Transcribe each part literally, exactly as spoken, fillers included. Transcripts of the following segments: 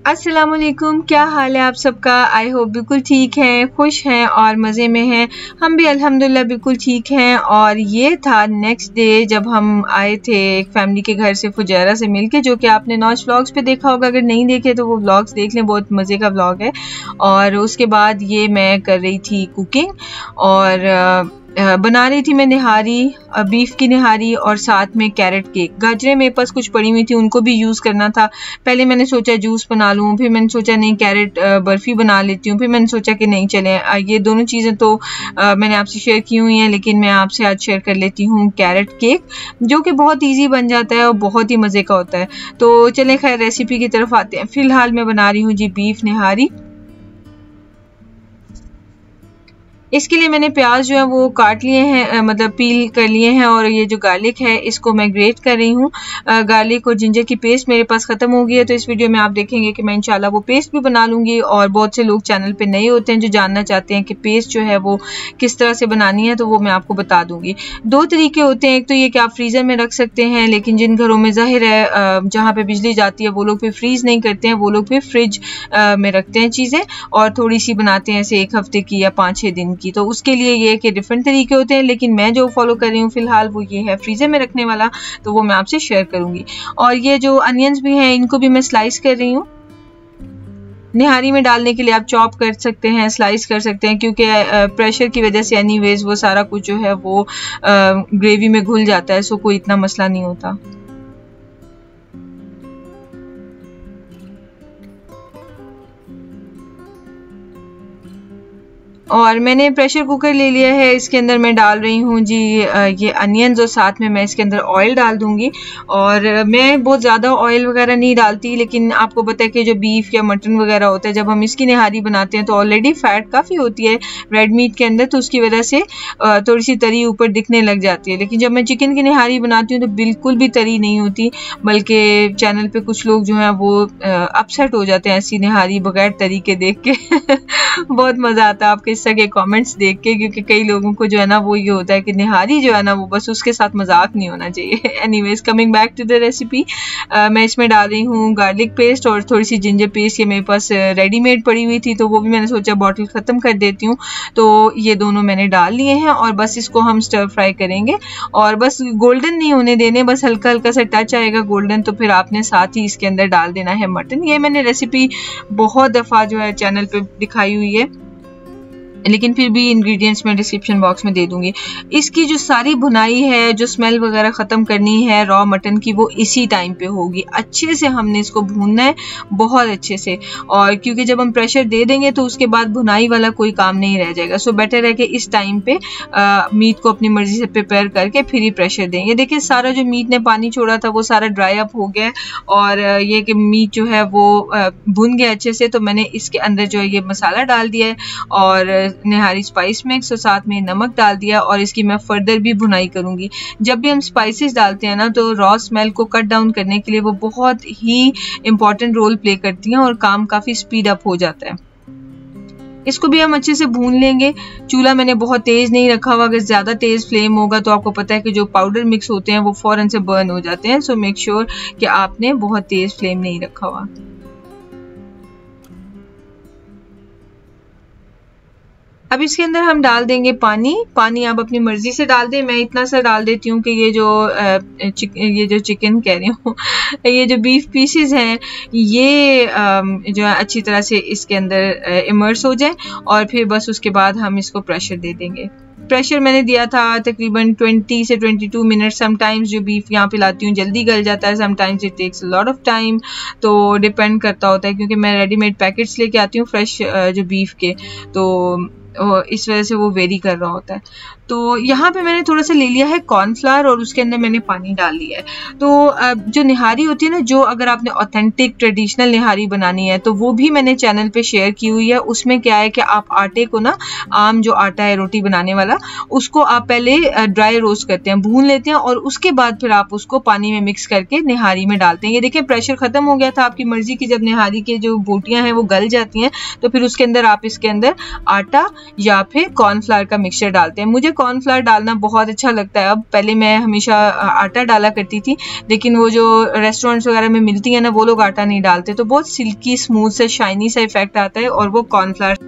अस्सलाम वालेकुम, क्या हाल है आप सबका। आई होप बिल्कुल ठीक हैं, खुश हैं और मज़े में हैं। हम भी अल्हम्दुलिल्लाह बिल्कुल ठीक हैं। और ये था नेक्स्ट डे जब हम आए थे एक फैमिली के घर से फुजैरा से मिलके, जो कि आपने नौश व्लॉग्स पे देखा होगा। अगर नहीं देखे तो वो व्लॉग्स देख लें, बहुत मज़े का व्लॉग है। और उसके बाद ये मैं कर रही थी कुकिंग और बना रही थी मैं निहारी, बीफ की निहारी और साथ में कैरेट केक। गाजरें मेरे पास कुछ पड़ी हुई थी, उनको भी यूज़ करना था। पहले मैंने सोचा जूस बना लूँ, फिर मैंने सोचा नहीं कैरेट बर्फ़ी बना लेती हूँ, फिर मैंने सोचा कि नहीं चले ये दोनों चीज़ें तो मैंने आपसे शेयर की हुई हैं, लेकिन मैं आपसे आज शेयर कर लेती हूँ कैरेट केक, जो कि बहुत ईजी बन जाता है और बहुत ही मज़े का होता है। तो चले खैर रेसिपी की तरफ आते हैं। फ़िलहाल मैं बना रही हूँ जी बीफ निहारी। इसके लिए मैंने प्याज जो है वो काट लिए हैं, मतलब पील कर लिए हैं। और ये जो गार्लिक है इसको मैं ग्रेट कर रही हूँ। गार्लिक और जिंजर की पेस्ट मेरे पास ख़त्म हो गई है, तो इस वीडियो में आप देखेंगे कि मैं इंशाल्लाह वो पेस्ट भी बना लूँगी। और बहुत से लोग चैनल पे नए होते हैं जो जानना चाहते हैं कि पेस्ट जो है वो किस तरह से बनानी है, तो वो मैं आपको बता दूँगी। दो तरीके होते हैं, एक तो ये कि आप फ्रीज़र में रख सकते हैं, लेकिन जिन घरों में ज़ाहिर है जहाँ पर बिजली जाती है वो लोग फिर फ्रीज़ नहीं करते हैं, वो लोग फिर फ्रिज में रखते हैं चीज़ें और थोड़ी सी बनाते हैं ऐसे एक हफ्ते की या पाँच छः दिन की। तो उसके लिए ये कि डिफरेंट तरीके होते हैं, लेकिन मैं जो फॉलो कर रही हूँ फिलहाल वो ये है फ्रीजर में रखने वाला, तो वो मैं आपसे शेयर करूंगी। और ये जो अनियंस भी हैं इनको भी मैं स्लाइस कर रही हूँ। निहारी में डालने के लिए आप चॉप कर सकते हैं, स्लाइस कर सकते हैं, क्योंकि प्रेशर की वजह से एनीवेज वो सारा कुछ जो है वो ग्रेवी में घुल जाता है, सो कोई इतना मसला नहीं होता। और मैंने प्रेशर कुकर ले लिया है, इसके अंदर मैं डाल रही हूँ जी ये अनियंस और साथ में मैं इसके अंदर ऑयल डाल दूँगी। और मैं बहुत ज़्यादा ऑयल वगैरह नहीं डालती, लेकिन आपको पता है कि जो बीफ या मटन वगैरह होता है जब हम इसकी निहारी बनाते हैं तो ऑलरेडी फ़ैट काफ़ी होती है रेड मीट के अंदर, तो उसकी वजह से थोड़ी सी तरी ऊपर दिखने लग जाती है। लेकिन जब मैं चिकन की निहारी बनाती हूँ तो बिल्कुल भी तरी नहीं होती, बल्कि चैनल पर कुछ लोग जो हैं वो अपसेट हो जाते हैं ऐसी निहारी बगैर तरी के देख के बहुत मज़ा आता है आपके के कमेंट्स देख के, क्योंकि कई लोगों को जो है ना वो ये होता है कि निहारी जो है ना वो बस उसके साथ मजाक नहीं होना चाहिए। Anyways coming back to the recipe, मैं इसमें डाल रही हूँ गार्लिक पेस्ट और थोड़ी सी जिंजर पेस्ट। ये मेरे पास रेडीमेड पड़ी हुई थी तो वो भी मैंने सोचा बॉटल ख़त्म कर देती हूँ, तो ये दोनों मैंने डाल लिए हैं। और बस इसको हम स्टर फ्राई करेंगे और बस गोल्डन नहीं होने देने, बस हल्का हल्का सा टच आएगा गोल्डन, तो फिर आपने साथ ही इसके अंदर डाल देना है मटन। ये मैंने रेसिपी बहुत दफ़ा जो है चैनल पे दिखाई हुई है, लेकिन फिर भी इंग्रेडिएंट्स में डिस्क्रिप्शन बॉक्स में दे दूंगी। इसकी जो सारी भुनाई है, जो स्मेल वगैरह ख़त्म करनी है रॉ मटन की, वो इसी टाइम पे होगी। अच्छे से हमने इसको भूनना है, बहुत अच्छे से। और क्योंकि जब हम प्रेशर दे देंगे तो उसके बाद भुनाई वाला कोई काम नहीं रह जाएगा, सो बेटर है कि इस टाइम पे आ, मीट को अपनी मर्जी से प्रिपेयर करके फिर ही प्रेशर दें। ये देखिए सारा जो मीट ने पानी छोड़ा था वो सारा ड्राई अप हो गया, और ये कि मीट जो है वो भुन गया अच्छे से। तो मैंने इसके अंदर जो है ये मसाला डाल दिया है और निहारी स्पाइस मिक्स और साथ में नमक डाल दिया, और इसकी मैं फर्दर भी भुनाई करूंगी। जब भी हम स्पाइसेस डालते हैं ना तो रॉ स्मेल को कट डाउन करने के लिए वो बहुत ही इंपॉर्टेंट रोल प्ले करती हैं और काम काफ़ी स्पीड अप हो जाता है। इसको भी हम अच्छे से भून लेंगे। चूल्हा मैंने बहुत तेज़ नहीं रखा हुआ, अगर ज़्यादा तेज़ फ्लेम होगा तो आपको पता है कि जो पाउडर मिक्स होते हैं वो फ़ौरन से बर्न हो जाते हैं, सो मेक श्योर कि आपने बहुत तेज़ फ्लेम नहीं रखा हुआ। अब इसके अंदर हम डाल देंगे पानी। पानी आप अपनी मर्जी से डाल दें, मैं इतना सा डाल देती हूँ कि ये जो चिक, ये जो चिकन कह रही हूँ ये जो बीफ पीसेस हैं ये जो है अच्छी तरह से इसके अंदर इमर्स हो जाए, और फिर बस उसके बाद हम इसको प्रेशर दे देंगे। प्रेशर मैंने दिया था तकरीबन ट्वेंटी से ट्वेंटी टू मिनट। समटाइम्स जो बीफ यहाँ पे लाती हूँ जल्दी गल जाता है, sometimes it takes lot of time, तो डिपेंड करता होता है, क्योंकि मैं रेडीमेड पैकेट्स लेके आती हूँ फ्रेश जो बीफ के, तो इस वजह से वो वेरी कर रहा होता है। तो यहाँ पे मैंने थोड़ा सा ले लिया है कॉर्नफ्लावर और उसके अंदर मैंने पानी डाल लिया है। तो जो निहारी होती है ना, जो अगर आपने ऑथेंटिक ट्रेडिशनल निहारी बनानी है तो वो भी मैंने चैनल पे शेयर की हुई है। उसमें क्या है कि आप आटे को ना, आम जो आटा है रोटी बनाने वाला, उसको आप पहले ड्राई रोस्ट करते हैं, भून लेते हैं, और उसके बाद फिर आप उसको पानी में मिक्स करके निहारी में डालते हैं। ये देखिए प्रेशर खत्म हो गया था। आपकी मर्जी की जब निहारी के जो बोटियाँ हैं वो गल जाती हैं तो फिर उसके अंदर आप इसके अंदर आटा या फिर कॉर्नफ्लावर का मिक्सचर डालते हैं। मुझे कॉर्नफ्लावर डालना बहुत अच्छा लगता है। अब पहले मैं हमेशा आटा डाला करती थी, लेकिन वो जो रेस्टोरेंट्स वगैरह में मिलती है ना, वो लोग आटा नहीं डालते, तो बहुत सिल्की स्मूथ से शाइनी सा इफेक्ट आता है और वो कॉर्नफ्लावर।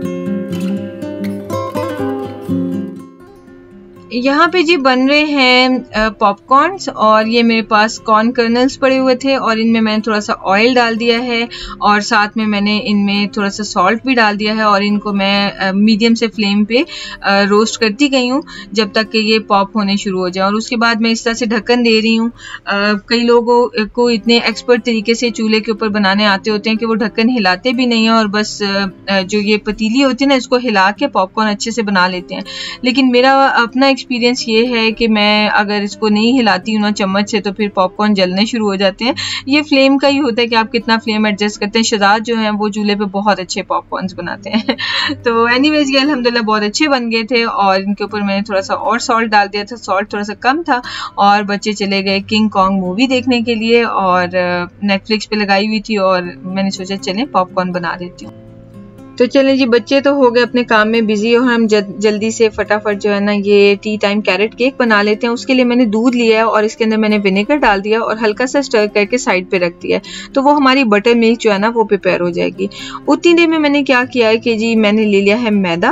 यहाँ पे जी बन रहे हैं पॉपकॉर्न्स, और ये मेरे पास कॉर्न कर्नल्स पड़े हुए थे और इनमें मैंने थोड़ा सा ऑयल डाल दिया है और साथ में मैंने इनमें थोड़ा सा सॉल्ट भी डाल दिया है और इनको मैं मीडियम से फ्लेम पे रोस्ट करती गई हूँ जब तक कि ये पॉप होने शुरू हो जाए। और उसके बाद मैं इस तरह से ढक्कन दे रही हूँ। कई लोगों को इतने एक्सपर्ट तरीके से चूल्हे के ऊपर बनाने आते होते हैं कि वो ढक्कन हिलाते भी नहीं है और बस जो ये पतीली होती है ना, इसको हिला के पॉपकॉर्न अच्छे से बना लेते हैं। लेकिन मेरा अपना एक्सपीरियंस ये है कि मैं अगर इसको नहीं हिलाती हूँ ना चम्मच से, तो फिर पॉपकॉर्न जलने शुरू हो जाते हैं। ये फ्लेम का ही होता है कि आप कितना फ्लेम एडजस्ट करते हैं। शहजाद जो है वो चूल्हे पे बहुत अच्छे पॉपकॉर्न्स बनाते हैं। तो एनीवेज ये अल्हम्दुलिल्लाह बहुत अच्छे बन गए थे और इनके ऊपर मैंने थोड़ा सा और सॉल्ट डाल दिया था, सॉल्ट थोड़ा सा कम था। और बच्चे चले गए किंग कॉन्ग मूवी देखने के लिए और नेटफ्लिक्स पे लगाई हुई थी और मैंने सोचा चलें पॉपकॉर्न बना देती हूँ। तो चलें जी, बच्चे तो हो गए अपने काम में बिजी और हम जल्दी से फटाफट जो है ना ये टी टाइम कैरेट केक बना लेते हैं। उसके लिए मैंने दूध लिया है और इसके अंदर मैंने विनेगर डाल दिया और हल्का सा स्टर करके साइड पे रख दिया है, तो वो हमारी बटर मिल्क जो है ना वो प्रिपेयर हो जाएगी। उतनी देर में मैंने क्या किया है कि जी मैंने ले लिया है मैदा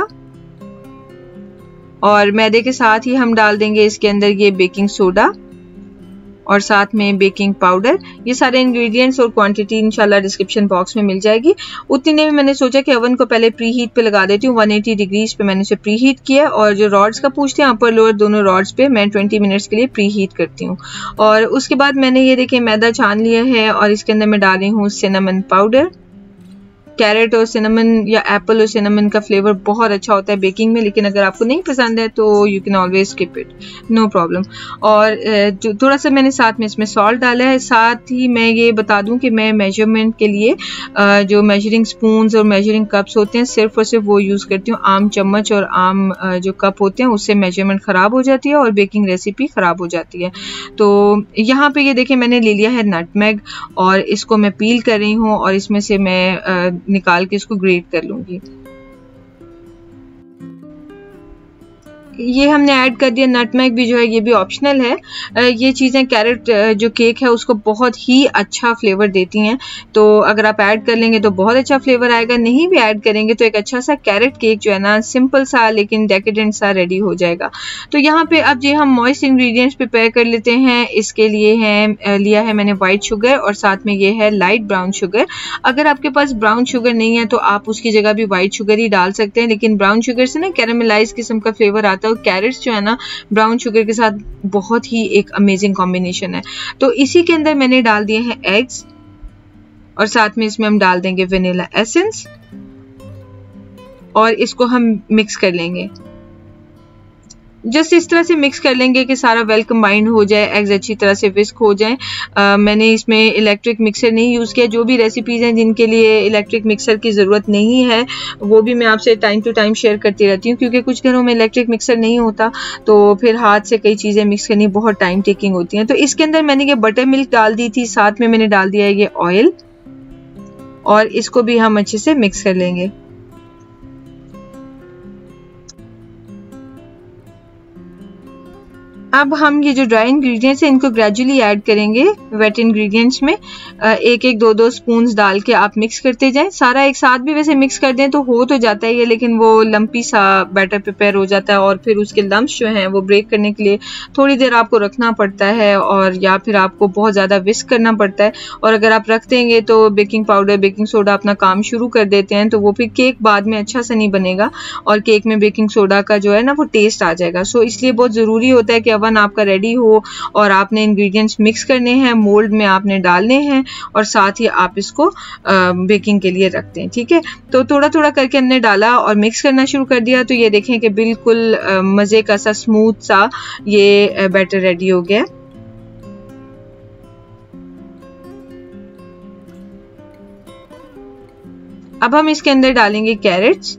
और मैदे के साथ ही हम डाल देंगे इसके अंदर ये बेकिंग सोडा और साथ में बेकिंग पाउडर। ये सारे इंग्रेडिएंट्स और क्वांटिटी इंशाल्लाह डिस्क्रिप्शन बॉक्स में मिल जाएगी। उतनी देर में मैंने सोचा कि ओवन को पहले प्री हीट पे लगा देती हूँ। एक सौ अस्सी डिग्रीज पे मैंने इसे प्री हीट किया और जो रॉड्स का पूछते हैं अपर लोअर दोनों रॉड्स पे मैं बीस मिनट्स के लिए प्री हीट करती हूँ। और उसके बाद मैंने ये देखिए मैदा छान लिया है और इसके अंदर मैं डाल रही हूँ सिनेमन पाउडर। कैरेट और सिनेमन या एप्पल और सिनेमन का फ्लेवर बहुत अच्छा होता है बेकिंग में, लेकिन अगर आपको नहीं पसंद है तो you can always skip it, no problem. और जो थोड़ा सा मैंने साथ में इसमें सॉल्ट डाला है। साथ ही मैं ये बता दूं कि मैं मेजरमेंट के लिए जो मेजरिंग स्पून्स और मेजरिंग कप्स होते हैं सिर्फ और सिर्फ वो यूज़ करती हूँ। आम चम्मच और आम जो कप होते हैं उससे मेजरमेंट ख़राब हो जाती है और बेकिंग रेसिपी ख़राब हो जाती है। तो यहाँ पे ये देखिए मैंने ले लिया है नटमेग और इसको मैं पील कर रही हूँ और इसमें से मैं निकाल के इसको ग्रेट कर लूंगी। ये हमने ऐड कर दिया। नटमेग भी जो है ये भी ऑप्शनल है। ये चीज़ें कैरेट जो केक है उसको बहुत ही अच्छा फ्लेवर देती हैं, तो अगर आप ऐड कर लेंगे तो बहुत अच्छा फ्लेवर आएगा। नहीं भी ऐड करेंगे तो एक अच्छा सा कैरेट केक जो है ना सिंपल सा लेकिन डेकोरेंट सा रेडी हो जाएगा। तो यहाँ पे अब ये हम मॉइस्ट इंग्रेडिएंट्स प्रिपेयर कर लेते हैं। इसके लिए है लिया है मैंने वाइट शुगर और साथ में ये है लाइट ब्राउन शुगर। अगर आपके पास ब्राउन शुगर नहीं है तो आप उसकी जगह भी वाइट शुगर ही डाल सकते हैं, लेकिन ब्राउन शुगर से ना कैरामलाइज किस्म का फ्लेवर आता है। कैरेट्स जो है ना ब्राउन शुगर के साथ बहुत ही एक अमेजिंग कॉम्बिनेशन है। तो इसी के अंदर मैंने डाल दिए हैं एग्स और साथ में इसमें हम डाल देंगे वेनिला एसेंस और इसको हम मिक्स कर लेंगे। जस्ट इस तरह से मिक्स कर लेंगे कि सारा वेल कंबाइंड हो जाए, एग्स अच्छी तरह से विस्क हो जाए। आ, मैंने इसमें इलेक्ट्रिक मिक्सर नहीं यूज़ किया। जो भी रेसिपीज़ हैं जिनके लिए इलेक्ट्रिक मिक्सर की ज़रूरत नहीं है वो भी मैं आपसे टाइम टू टाइम शेयर करती रहती हूँ, क्योंकि कुछ घरों में इलेक्ट्रिक मिक्सर नहीं होता तो फिर हाथ से कई चीज़ें मिक्स करनी बहुत टाइम टेकिंग होती हैं। तो इसके अंदर मैंने ये बटर मिल्क डाल दी थी, साथ में मैंने डाल दिया है ये ऑयल और इसको भी हम अच्छे से मिक्स कर लेंगे। अब हम ये जो ड्राई इंग्रेडिएंट्स हैं इनको ग्रेजुअली ऐड करेंगे वेट इंग्रेडिएंट्स में। एक एक दो दो स्पून्स डाल के आप मिक्स करते जाएं। सारा एक साथ भी वैसे मिक्स कर दें तो हो तो जाता है ये, लेकिन वो लंपी सा बैटर प्रिपेयर हो जाता है और फिर उसके लम्प्स जो हैं वो ब्रेक करने के लिए थोड़ी देर आपको रखना पड़ता है और या फिर आपको बहुत ज़्यादा विस्क करना पड़ता है। और अगर आप रख देंगे तो बेकिंग पाउडर बेकिंग सोडा अपना काम शुरू कर देते हैं तो वो फिर केक बाद में अच्छा सा नहीं बनेगा और केक में बेकिंग सोडा का जो है ना वो टेस्ट आ जाएगा। सो इसलिए बहुत ज़रूरी होता है कि ओवन आपका रेडी हो और आपने इंग्रेडिएंट्स मिक्स करने हैं, मोल्ड में आपने डालने हैं और साथ ही आप इसको बेकिंग के लिए रखते हैं। ठीक है, तो थोड़ा थोड़ा करके हमने डाला और मिक्स करना शुरू कर दिया। तो ये देखें कि बिल्कुल मज़े का सा स्मूथ सा ये बैटर रेडी हो गया। अब हम इसके अंदर डालेंगे कैरेट्स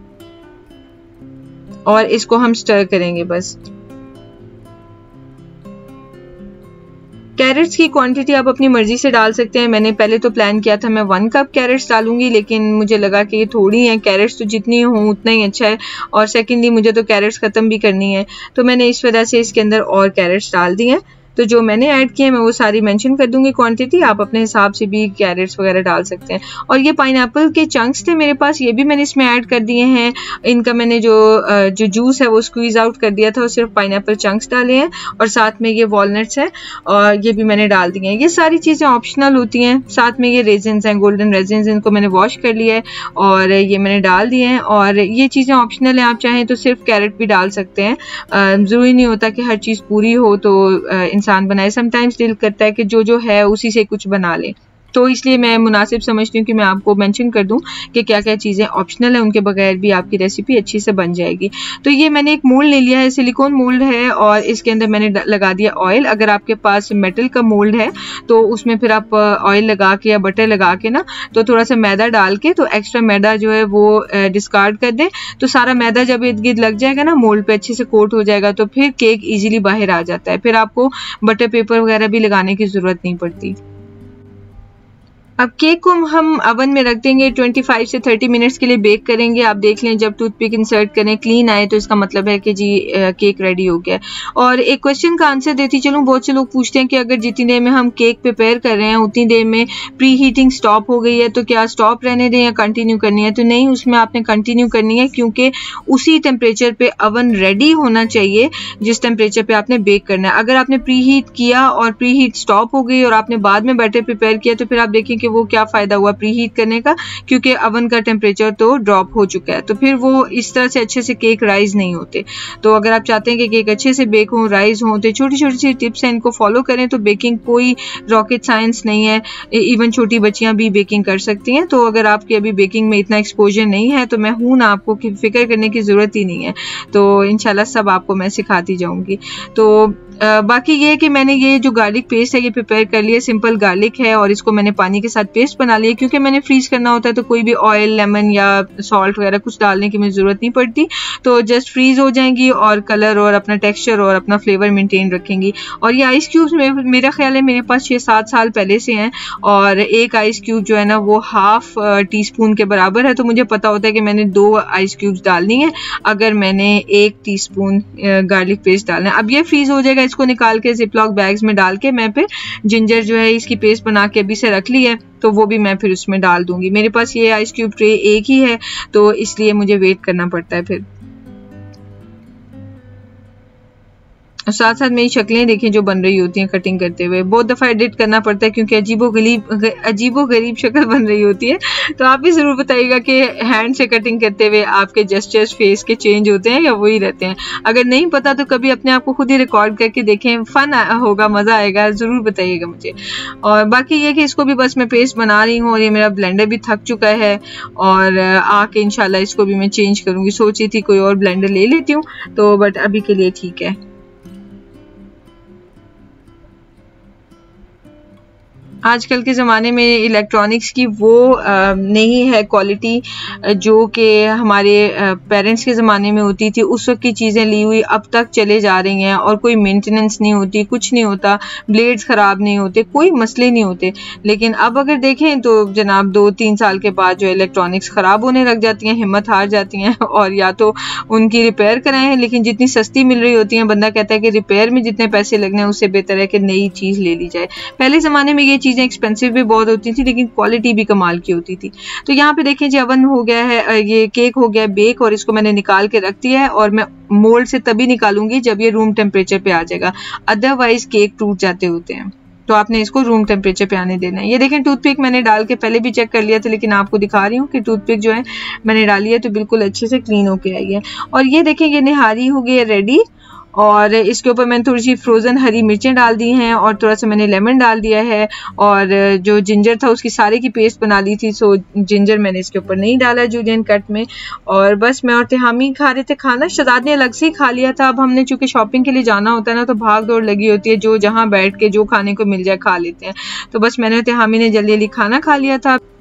और इसको हम स्टर करेंगे बस। कैरेट्स की क्वांटिटी आप अपनी मर्जी से डाल सकते हैं। मैंने पहले तो प्लान किया था मैं वन कप कैरेट्स डालूंगी, लेकिन मुझे लगा कि ये थोड़ी हैं, कैरेट्स तो जितनी हों उतना ही अच्छा है, और सेकेंडली मुझे तो कैरेट्स ख़त्म भी करनी है, तो मैंने इस वजह से इसके अंदर और कैरेट्स डाल दी हैं। तो जो मैंने ऐड किए मैं वो सारी मेंशन कर दूंगी क्वांटिटी, आप अपने हिसाब से भी कैरेट्स वगैरह डाल सकते हैं। और ये पाइनएप्पल के चंक्स थे मेरे पास, ये भी मैंने इसमें ऐड कर दिए हैं। इनका मैंने जो जो जूस है वो स्क्वीज आउट कर दिया था और सिर्फ पाइनएप्पल चंक्स डाले हैं, और साथ में ये वॉलनट्स हैं और ये भी मैंने डाल दिए हैं। ये सारी चीज़ें ऑप्शनल होती हैं। साथ में ये रेजिन्स हैं, गोल्डन रेजिन्स, इनको मैंने वॉश कर लिया है और ये मैंने डाल दिए हैं। और ये चीज़ें ऑप्शनल हैं, आप चाहें तो सिर्फ कैरेट भी डाल सकते हैं, ज़रूरी नहीं होता कि हर चीज़ पूरी हो तो इंसान बनाए। समटाइम्स दिल करता है कि जो जो है उसी से कुछ बना ले, तो इसलिए मैं मुनासिब समझती हूँ कि मैं आपको मेंशन कर दूं कि क्या क्या चीज़ें ऑप्शनल है, उनके बगैर भी आपकी रेसिपी अच्छी से बन जाएगी। तो ये मैंने एक मोल्ड ले लिया है, सिलिकॉन मोल्ड है, और इसके अंदर मैंने लगा दिया ऑयल। अगर आपके पास मेटल का मोल्ड है तो उसमें फिर आप ऑयल लगा के या बटर लगा के ना, तो थोड़ा सा मैदा डाल के, तो एक्स्ट्रा मैदा जो है वो डिस्कार्ड कर दें, तो सारा मैदा जब इर्द गिर्द लग जाएगा ना, मोल्ड पे अच्छे से कोट हो जाएगा, तो फिर केक ईजिली बाहर आ जाता है, फिर आपको बटर पेपर वगैरह भी लगाने की ज़रूरत नहीं पड़ती। अब केक को हम अवन में रख देंगे, पच्चीस से तीस मिनट्स के लिए बेक करेंगे। आप देख लें जब टूथपिक इंसर्ट करें क्लीन आए तो इसका मतलब है कि जी केक रेडी हो गया। और एक क्वेश्चन का आंसर देती चलूँ, बहुत से लोग पूछते हैं कि अगर जितनी देर में हम केक प्रिपेयर कर रहे हैं उतनी देर में प्री हीटिंग स्टॉप हो गई है तो क्या स्टॉप रहने दें या कंटिन्यू करनी है? तो नहीं, उसमें आपने कंटिन्यू करनी है, क्योंकि उसी टेम्परेचर पे अवन रेडी होना चाहिए जिस टेम्परेचर पे आपने बेक करना है। अगर आपने प्री हीट किया और प्री हीट स्टॉप हो गई और आपने बाद में बैटर प्रिपेयर किया तो फिर आप देखें कि वो क्या फायदा हुआ प्री हीट करने का, क्योंकि अवन का टेम्परेचर तो ड्रॉप हो चुका है, तो फिर वो इस तरह से अच्छे से केक राइज नहीं होते। तो अगर आप चाहते हैं कि केक अच्छे से बेक हो, राइज हो, तो छोटी छोटी सी टिप्स हैं, इनको फॉलो करें। तो बेकिंग कोई रॉकेट साइंस नहीं है, इवन छोटी बच्चियां भी बेकिंग कर सकती हैं। तो अगर आपकी अभी बेकिंग में इतना एक्सपोजर नहीं है तो मैं हूं ना, आपको फिक्र करने की जरूरत ही नहीं है। तो इंशाल्लाह सब आपको मैं सिखाती जाऊंगी। तो आ, बाकी ये है कि मैंने ये जो गार्लिक पेस्ट है ये प्रिपेयर कर लिया, सिंपल गार्लिक है और इसको मैंने पानी के साथ पेस्ट बना लिया, क्योंकि मैंने फ्रीज करना होता है तो कोई भी ऑयल, लेमन या सॉल्ट वगैरह कुछ डालने की मुझे ज़रूरत नहीं पड़ती, तो जस्ट फ्रीज हो जाएंगी और कलर और अपना टेक्सचर और अपना फ्लेवर मेंटेन रखेंगी। और ये आइस क्यूब्स में मेरा ख्याल है मेरे पास छः सात साल पहले से हैं, और एक आइस क्यूब जो है ना वो हाफ टी स्पून के बराबर है, तो मुझे पता होता है कि मैंने दो आइस क्यूब्स डालनी है अगर मैंने एक टी स्पून गार्लिक पेस्ट डालना है। अब ये फ्रीज हो जाएगा, इसको निकाल के जिपलॉक बैग्स में डाल के मैं फिर जिंजर जो है इसकी पेस्ट बना के अभी से रख ली है, तो वो भी मैं फिर उसमें डाल दूंगी। मेरे पास ये आइस क्यूब ट्रे एक ही है तो इसलिए मुझे वेट करना पड़ता है फिर। और साथ साथ मेरी शक्लें देखें जो बन रही होती हैं कटिंग करते हुए, बहुत दफ़ा एडिट करना पड़ता है क्योंकि अजीबो गरीब अजीबो गरीब शक्ल बन रही होती है। तो आप भी ज़रूर बताइएगा कि हैंड से कटिंग करते हुए आपके जेस्चर्स फेस के चेंज होते हैं या वही रहते हैं। अगर नहीं पता तो कभी अपने आप को खुद ही रिकॉर्ड करके देखें, फ़न होगा, मज़ा आएगा, ज़रूर बताइएगा मुझे। और बाकी ये कि इसको भी बस मैं पेस्ट बना रही हूँ और ये मेरा ब्लेंडर भी थक चुका है और आके इंशाल्लाह इसको भी मैं चेंज करूँगी। सोची थी कोई और ब्लेंडर ले लेती हूँ तो, बट अभी के लिए ठीक है। आजकल के ज़माने में इलेक्ट्रॉनिक्स की वो आ, नहीं है क्वालिटी जो कि हमारे पेरेंट्स के ज़माने में होती थी। उस वक्त की चीज़ें ली हुई अब तक चले जा रही हैं और कोई मेंटेनेंस नहीं होती, कुछ नहीं होता, ब्लेड्स ख़राब नहीं होते, कोई मसले नहीं होते। लेकिन अब अगर देखें तो जनाब दो तीन साल के बाद जो इलेक्ट्रॉनिक्स ख़राब होने लग जाती हैं, हिम्मत हार जाती हैं और या तो उनकी रिपेयर कराएं, लेकिन जितनी सस्ती मिल रही होती हैं बंदा कहता है कि रिपेयर में जितने पैसे लगने हैं उससे बेहतर है कि नई चीज़ ले ली जाए। पहले ज़माने में ये चीज़ें एक्सपेंसिव भी बहुत होती थी लेकिन क्वालिटी भी कमाल की होती थी। तो यहाँ पे देखें जी अवन हो गया है, ये केक हो गया बेक और इसको मैंने निकाल के रख दिया है और मैं मोल्ड से तभी निकालूंगी जब ये रूम टेम्परेचर पे आ जाएगा, अदरवाइज केक टूट जाते होते हैं। तो आपने इसको रूम टेम्परेचर पे आने देना है। ये देखें टूथपिक मैंने डाल के पहले भी चेक कर लिया था लेकिन आपको दिखा रही हूँ कि टूथपिक जो है मैंने डाली है तो बिल्कुल अच्छे से क्लीन होके आई है। और ये देखें ये निहारी हो गई है रेडी, और इसके ऊपर मैंने थोड़ी सी फ्रोज़न हरी मिर्चें डाल दी हैं और थोड़ा सा मैंने लेमन डाल दिया है और जो जिंजर था उसकी सारे की पेस्ट बना ली थी, सो जिंजर मैंने इसके ऊपर नहीं डाला जूलियन कट में। और बस मैं और तिहामी खा रहे थे खाना, शहजाद ने अलग से ही खा लिया था। अब हमने चूंकि शॉपिंग के लिए जाना होता है ना तो भाग दौड़ लगी होती है, जो जहाँ बैठ के जो खाने को मिल जाए खा लेते हैं। तो बस मैंने तिहामी ने जल्दी जल्दी खाना खा लिया था।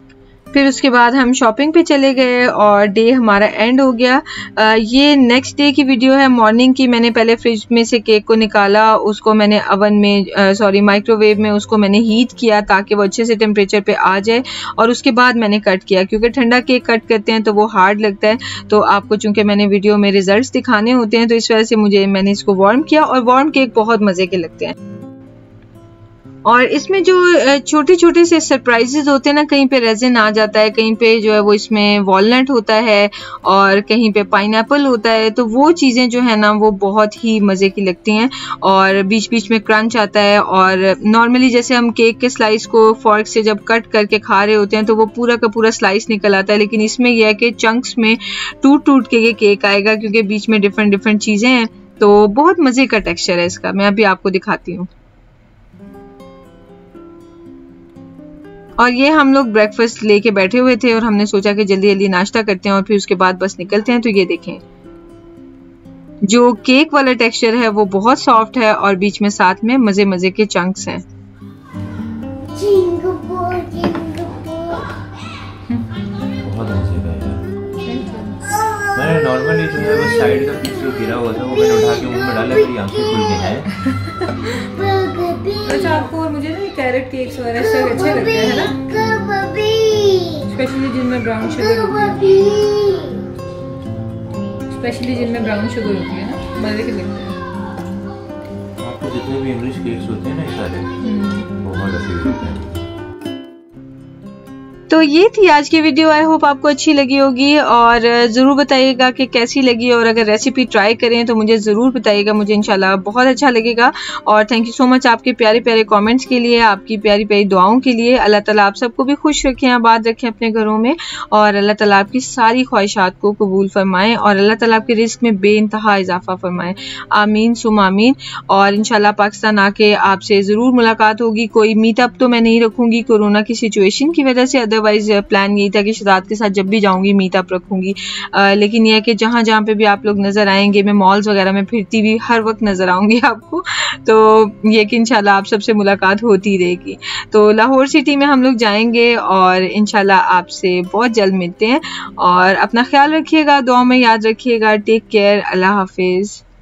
फिर उसके बाद हम शॉपिंग पे चले गए और डे हमारा एंड हो गया। आ, ये नेक्स्ट डे की वीडियो है, मॉर्निंग की। मैंने पहले फ्रिज में से केक को निकाला, उसको मैंने अवन में सॉरी माइक्रोवेव में उसको मैंने हीट किया ताकि वो अच्छे से टेम्परेचर पे आ जाए, और उसके बाद मैंने कट किया, क्योंकि ठंडा केक कट करते हैं तो वो हार्ड लगता है। तो आपको चूंकि मैंने वीडियो में रिजल्ट्स दिखाने होते हैं तो इस वजह से मुझे मैंने इसको वार्म किया, और वार्म केक बहुत मज़े के लगते हैं। और इसमें जो छोटे छोटे से सरप्राइजेज होते हैं ना, कहीं पे रेजिन आ जाता है, कहीं पे जो है वो इसमें वॉलनट होता है, और कहीं पे पाइनएप्पल होता है, तो वो चीज़ें जो है ना वो बहुत ही मज़े की लगती हैं। और बीच बीच में क्रंच आता है। और नॉर्मली जैसे हम केक के स्लाइस को फॉर्क से जब कट करके खा रहे होते हैं तो वो पूरा का पूरा स्लाइस निकल आता है, लेकिन इसमें यह है कि चंक्स में टूट टूट के ये केक आएगा, क्योंकि बीच में डिफरेंट डिफरेंट चीज़ें हैं। तो बहुत मज़े का टेक्सचर है इसका। मैं अभी आपको दिखाती हूँ। और ये हम लोग ब्रेकफास्ट लेके बैठे हुए थे और हमने सोचा कि जल्दी जल्दी नाश्ता करते हैं और फिर उसके बाद बस निकलते हैं। तो ये देखें, जो केक वाला टेक्सचर है वो बहुत सॉफ्ट है और बीच में साथ में मजे मजे के चंक्स हैं। बहुत मजे का है। मैंने नॉर्मली जो है वो साइड का पीस जो गिरा हुआ था वो मैंने उठा के मुंह में डाला, मेरी आंखें खुल गई हैं। अच्छा, आपको और मुझे ना कैरेट केक्स वगैरह सब अच्छे लगते हैं ना, स्पेशली जिनमें ब्राउन शुगर होती है, स्पेशली जिनमें ब्राउन शुगर होती है ना, मजे के लगते हैं। आपको जितने भी इंग्लिश केक्स होते हैं ना ये सारे बहुत अच्छे होते हैं। तो ये थी आज की वीडियो। आई होप आपको अच्छी लगी होगी, और ज़रूर बताइएगा कि कैसी लगी, और अगर रेसिपी ट्राई करें तो मुझे ज़रूर बताइएगा, मुझे इंशाल्लाह बहुत अच्छा लगेगा। और थैंक यू सो मच आपके प्यारे प्यारे कमेंट्स के लिए, आपकी प्यारी प्यारी दुआओं के लिए। अल्लाह ताला आप सबको भी खुश रखें, आबाद रखें अपने घरों में, और अल्लाह ताला आपकी सारी ख्वाहिशात को कबूल फरमाएँ, और अल्लाह ताला आपके रिस्क में बेइंतहा इजाफा फरमाएँ। आमीन सुम आमीन। और इंशाल्लाह पाकिस्तान आके आपसे ज़रूर मुलाकात होगी। कोई मीटअप तो मैं नहीं रखूँगी कोरोना की सिचुएशन की वजह से, अदरवाइज प्लान यही था कि शहजाद के साथ जब भी जाऊंगी मीटअप रखूंगी। आ, लेकिन यह है कि जहां जहां पे भी आप लोग नजर आएंगे, मैं मॉल्स वगैरह में फिरती भी हर वक्त नजर आऊंगी आपको, तो ये कि इंशाल्लाह आप सबसे मुलाकात होती रहेगी। तो लाहौर सिटी में हम लोग जाएंगे और इंशाल्लाह आपसे बहुत जल्द मिलते हैं। और अपना ख्याल रखिएगा, दुआ में याद रखिएगा। टेक केयर, अल्लाह हाफिज।